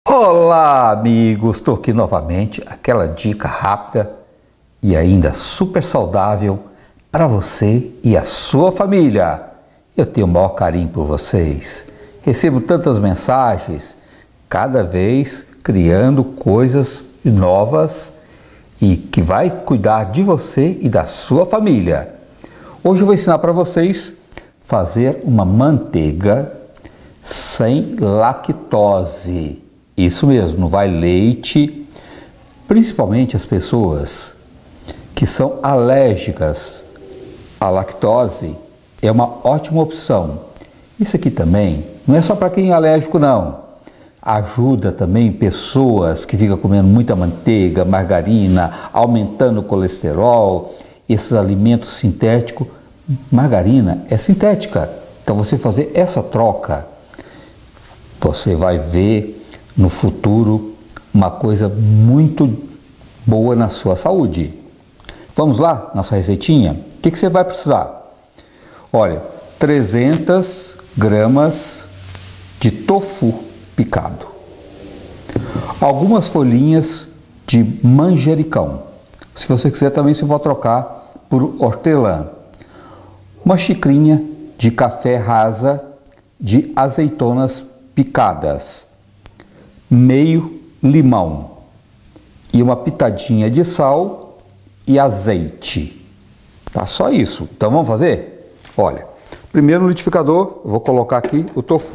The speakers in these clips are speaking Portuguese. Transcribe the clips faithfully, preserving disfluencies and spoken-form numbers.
Olá, amigos! Estou aqui novamente, aquela dica rápida e ainda super saudável para você e a sua família. Eu tenho o maior carinho por vocês. Recebo tantas mensagens, cada vez criando coisas novas e que vai cuidar de você e da sua família. Hoje eu vou ensinar para vocês fazer uma manteiga sem lactose. Isso mesmo, não vai leite, principalmente as pessoas que são alérgicas à lactose, é uma ótima opção. Isso aqui também não é só para quem é alérgico não, ajuda também pessoas que ficam comendo muita manteiga, margarina, aumentando o colesterol, esses alimentos sintéticos. Margarina é sintética, então você fazer essa troca, você vai ver no futuro uma coisa muito boa na sua saúde. Vamos lá, nossa receitinha? O que, que você vai precisar? Olha, trezentas gramas de tofu picado, algumas folhinhas de manjericão, se você quiser também você pode trocar por hortelã, uma xicrinha de café rasa de azeitonas picadas, meio limão e uma pitadinha de sal e azeite. Tá, só isso. Então vamos fazer? Olha, primeiro no liquidificador eu vou colocar aqui o tofu.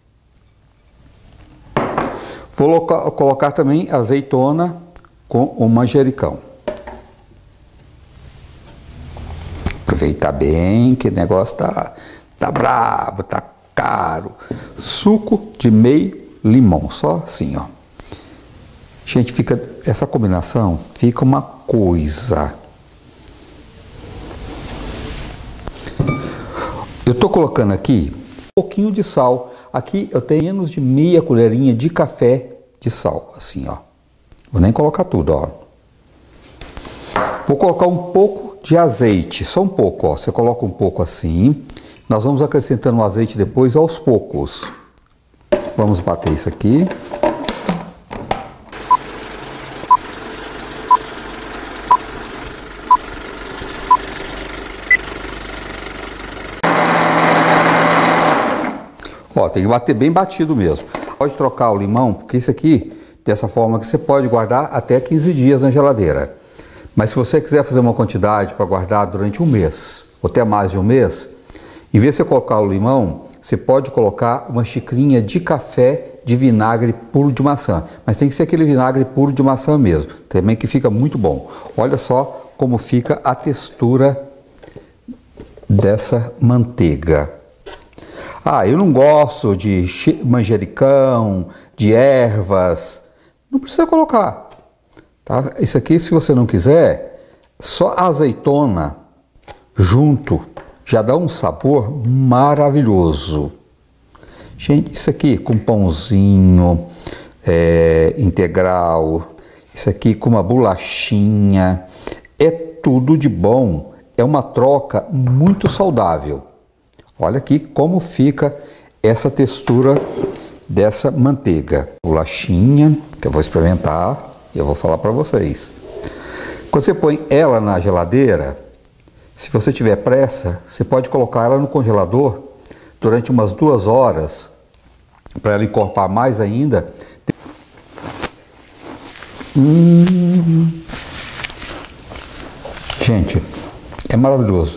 Vou colocar também azeitona com o manjericão. Aproveitar bem que o negócio tá, tá brabo, tá caro. Suco de meio limão, só assim, ó. Gente, fica essa combinação, fica uma coisa. Eu tô colocando aqui um pouquinho de sal. Aqui eu tenho menos de meia colherinha de café de sal, assim, ó. Vou nem colocar tudo, ó. Vou colocar um pouco de azeite, só um pouco, ó. Você coloca um pouco assim. Nós vamos acrescentando o azeite depois aos poucos. Vamos bater isso aqui. Ó, tem que bater bem batido mesmo. Pode trocar o limão, porque isso aqui, dessa forma que você pode guardar até quinze dias na geladeira. Mas se você quiser fazer uma quantidade para guardar durante um mês, ou até mais de um mês, em vez de você colocar o limão, você pode colocar uma xicrinha de café de vinagre puro de maçã. Mas tem que ser aquele vinagre puro de maçã mesmo, também que fica muito bom. Olha só como fica a textura dessa manteiga. Ah, eu não gosto de manjericão, de ervas. Não precisa colocar. Tá? Isso aqui, se você não quiser, só azeitona junto já dá um sabor maravilhoso. Gente, isso aqui com pãozinho é, integral, isso aqui com uma bolachinha, é tudo de bom. É uma troca muito saudável. Olha aqui como fica essa textura dessa manteiga. Bolachinha, que eu vou experimentar e eu vou falar para vocês. Quando você põe ela na geladeira, se você tiver pressa, você pode colocar ela no congelador durante umas duas horas para ela encorpar mais ainda. Hum. Gente, é maravilhoso.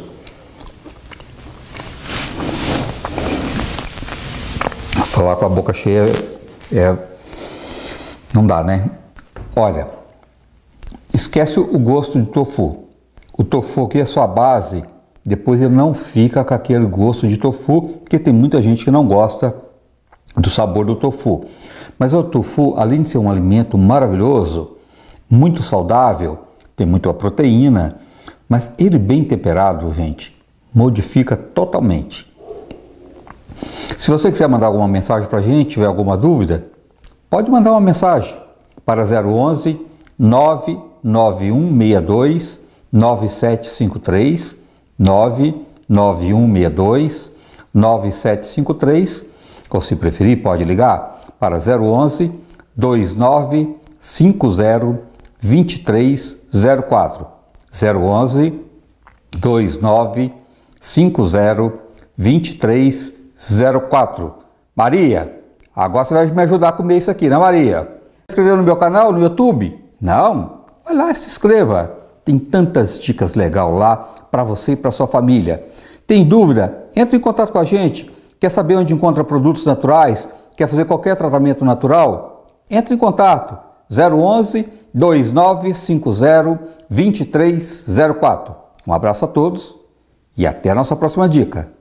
Falar com a boca cheia é, não dá, né? Olha, esquece o gosto de tofu. O tofu aqui é só a base, depois ele não fica com aquele gosto de tofu, porque tem muita gente que não gosta do sabor do tofu. Mas o tofu, além de ser um alimento maravilhoso, muito saudável, tem muita proteína, mas ele bem temperado, gente, modifica totalmente. Se você quiser mandar alguma mensagem para a gente, tiver alguma dúvida, pode mandar uma mensagem para zero onze, nove nove um seis dois, nove sete cinco três, nove nove um seis dois, nove sete cinco três, ou se preferir pode ligar para zero onze, dois nove cinco zero dois três zero quatro. zero onze, dois nove cinco zero dois três zero quatro. Maria, agora você vai me ajudar a comer isso aqui, né, Maria? Se inscreveu no meu canal no YouTube? Não? Vai lá e se inscreva. Tem tantas dicas legais lá para você e para sua família. Tem dúvida? Entre em contato com a gente. Quer saber onde encontra produtos naturais? Quer fazer qualquer tratamento natural? Entre em contato. zero onze, dois nove cinco zero dois três zero quatro. Um abraço a todos e até a nossa próxima dica.